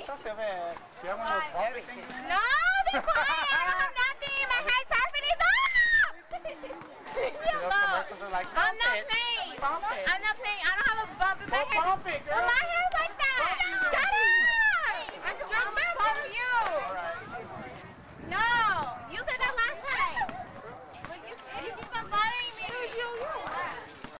cosas, debe unos bumpy things. No, be quiet. I don't have nothing. My hair's perfect. Leave me alone. Those commercials are like, I'm not playing. Bump it. I'm not playing. I don't have a bump in my hair. Bump it, girl. Well, my hair